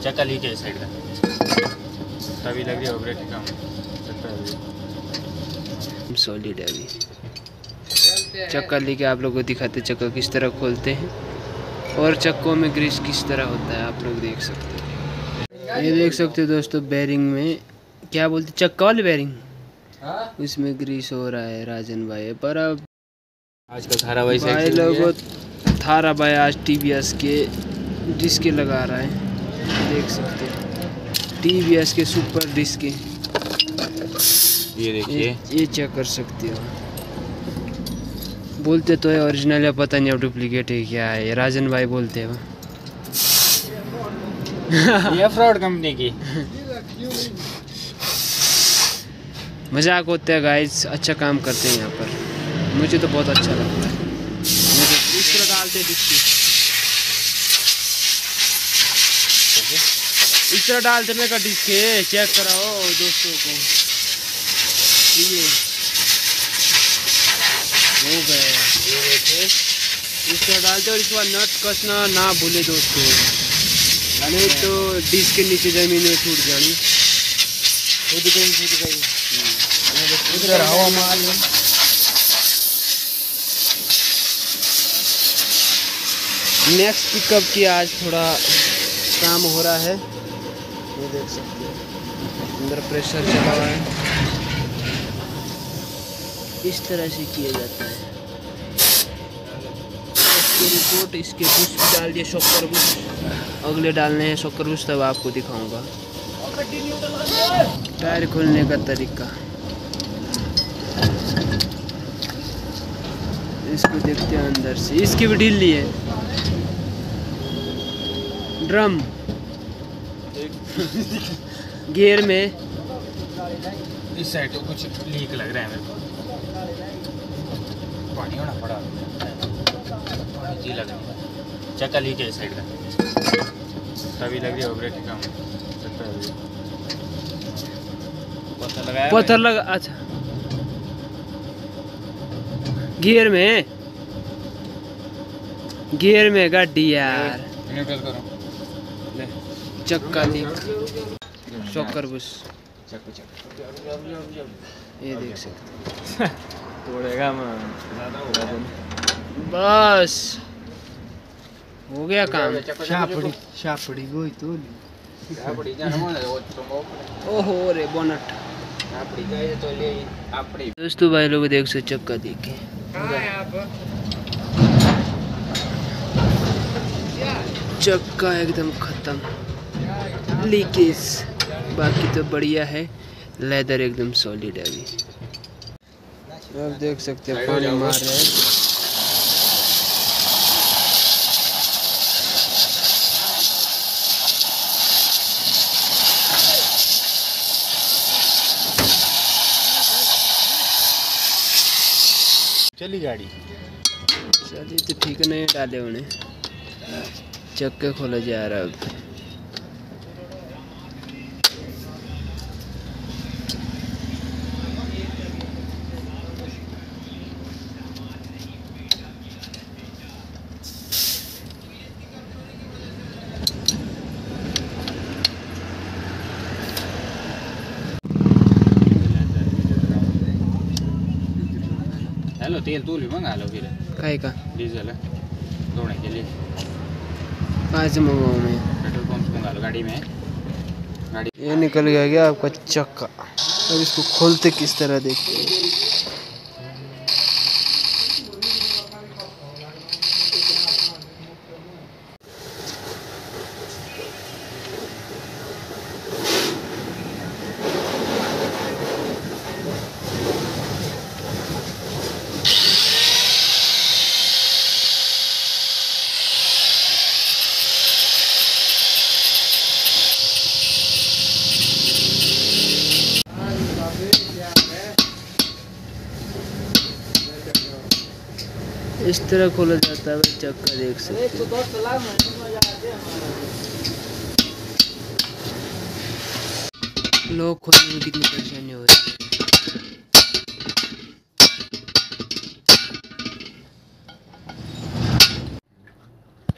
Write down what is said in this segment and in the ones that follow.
चक्का लीक है साइड का, तभी लग रही है ऑपरेटिंग काम सॉलिड है। अभी चक्का लेके आप लोगों को दिखाते चक्का किस तरह खोलते हैं और चक्कों में ग्रीस किस तरह होता है, आप लोग देख सकते हैं। ये देख सकते हो दोस्तों, बेरिंग में क्या बोलते चक्का वाले बेरिंग, उसमें ग्रीस हो रहा है राजन भाई। पर अब आजकल थारा भाई लोगों थारा भाई आज टीवीएस के डिस्क लगा रहा है, देख सकते हैं टीवीएस के सुपर डिस्क। ये देखिए, ये चेक कर सकते हो। बोलते तो है ओरिजिनल है, पता नहीं अब डुप्लीकेट है क्या है, राजन भाई बोलते हो। ये फ्रॉड कंपनी की मजाक होता है गाइस, अच्छा काम करते हैं यहाँ पर, मुझे तो बहुत अच्छा लगता है। मुझे इस तरह डालते डिस्क, इस तरह डालते मैं का डिस्क चेक कराओ दोस्तों को। ये हो गए, इस तरह डालते और इस बार नट कसना ना भूले दोस्तों, नहीं तो डिस्क के नीचे जमीन में छूट जानी। उधर हवा मार। नेक्स्ट पिकअप की आज थोड़ा काम हो रहा है, ये देख सकते हैं अंदर प्रेशर चला हुआ है, इस तरह से किया जाता है। इसकी रिपोर्ट, इसके बुश डाल दिए, शॉकर बुश अगले डालने हैं, शॉकर बुश तब आपको दिखाऊंगा। टायर खोलने का तरीका इसको देखते हैं अंदर से, इसकी भी ढीली है। ड्रम गियर में इस साइड तो कुछ लीक लग रहा है मेरे को, पानी होना पड़ा, पानी जी लग रहा है, चक्का लीक है इस साइड का, तभी लग रही है ऑपरेटिंग काम पत्थर लगा। अच्छा गियर में गाड़ी यार, न्यूट्रल करो, चक्का लीक, शॉकर बुश, ये देख सकते तोड़ेगा बस हो गया काम। शापड़ी गोई तो ओहो रे बोनट। दोस्तों भाई लोग देख सकते चक्का देखे, चक्का एकदम खत्म, लीकेज, बाकी तो बढ़िया है, लेदर एकदम सॉलिड है। अभी आप देख सकते हैं पानी मार रहे हैं। चली गाड़ी, चलिए तो ठीक है, नहीं डाले उन्हें, चक्के खोला जा रहा है अब। हेलो, तेल तूल भी मंगा लो फिर, काहे का डीजल है दौड़ने के लिए, कहाँ से मंगवाऊँ मैं? पेट्रोल पंप से मंगा लो, गाड़ी में गाड़ी। ये निकल गया क्या आपका चक्का, अब इसको खोलते किस तरह देखते हैं। इस तरह खोला जाता है चक्का, देख सकते हैं। लोग खोलने में कितनी परेशानी हो रही है।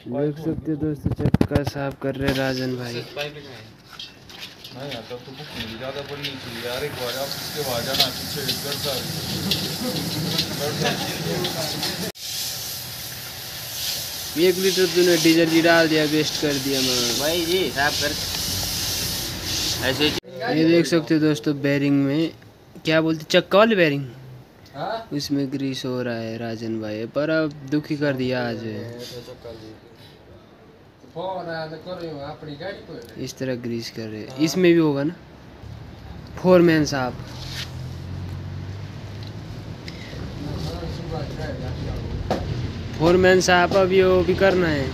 देख सकते हो दोस्तों, चक्का साफ कर रहे राजन भाई। नहीं यार, तब तो बुक नहीं ज़्यादा पड़नी चाहिए यार। एक बार आप इसके बाद जाना पीछे कर सारी 1 लीटर तूने डीजल ही डाल दिया, वेस्ट कर दिया मैं भाई जी साफ कर ऐसे। ये देख सकते हो दोस्तों, बेरिंग में क्या बोलते, चक्का वाले बेरिंग, उसमें ग्रीस हो रहा है राजन भाई, पर अब दुखी कर दिया आज। इस तरह ग्रीस कर रहे, इसमें भी होगा ना फोरमैन साहब। फोरमैन साहब अभी वो भी करना है,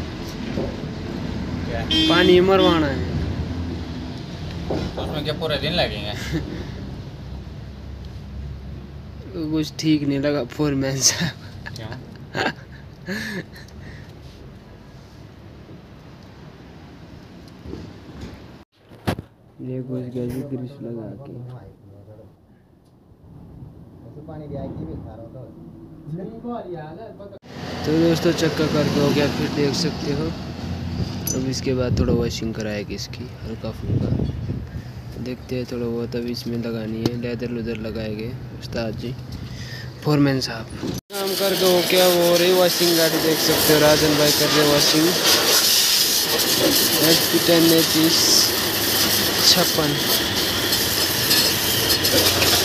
पानी मरवाना है। तो उसमें क्या पूरे दिन लगेंगे? कुछ ठीक नहीं लगा फोरमैन साहब। क्यों? ये घुस गया जी ग्रीस लगा के। तो दोस्तों चक्का करके हो गया, फिर देख सकते हो। अब इसके बाद थोड़ा वॉशिंग कराएगी इसकी, हल्का फुल्का देखते हैं थोड़ा बहुत। अब इसमें लगानी है, लेदर लुदर लगाएंगे उस्ताद जी फोरमैन साहब। काम करके हो क्या हो रही वॉशिंग, गाड़ी देख सकते हो राजन भाई कर रहे वॉशिंग। HP 10 56